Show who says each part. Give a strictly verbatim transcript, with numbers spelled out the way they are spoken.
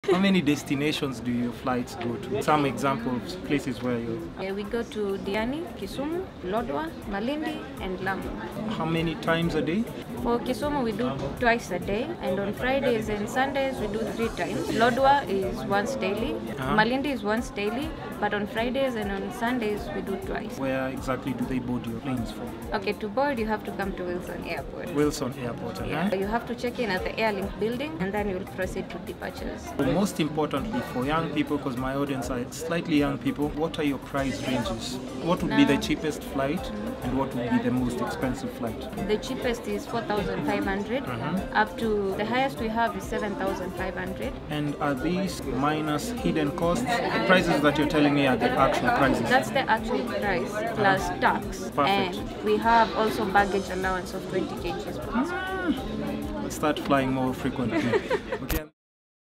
Speaker 1: How many destinations do your flights go to? Some examples, places where you...
Speaker 2: Yeah, we go to Diani, Kisumu, Lodwar, Malindi, and Lamu.
Speaker 1: How many times a day?
Speaker 2: For Kisumu, we do twice a day, and on Fridays and Sundays, we do three times. Lodwar is once daily, uh-huh. Malindi is once daily, but on Fridays and on Sundays, we do twice.
Speaker 1: Where exactly do they board your planes from?
Speaker 2: Okay, to board, you have to come to Wilson Airport.
Speaker 1: Wilson Airport, uh-huh.
Speaker 2: Yeah. You have to check in at the Airlink building, and then you will proceed to departures.
Speaker 1: Most importantly for young people, because my audience are slightly young people, what are your price ranges? What would now, be the cheapest flight mm-hmm. and what would be the most expensive flight?
Speaker 2: The cheapest is four thousand five hundred, mm-hmm. up to the highest we have is seven thousand five hundred.
Speaker 1: And are these minus hidden costs? The prices that you're telling me are the actual prices?
Speaker 2: That's the actual price plus uh-huh. tax.
Speaker 1: Perfect.
Speaker 2: And we have also baggage allowance of twenty kilograms per person.
Speaker 1: Ah, let's start flying more frequently. Okay.